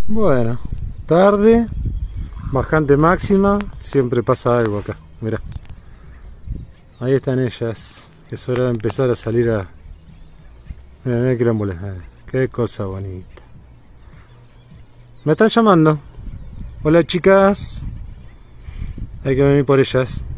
Bueno, tarde, bajante máxima, siempre pasa algo acá, mirá. Ahí están ellas, es hora de empezar a salir a... Mirá, mirá qué lámbulas, qué cosa bonita. Me están llamando. Hola chicas, hay que venir por ellas.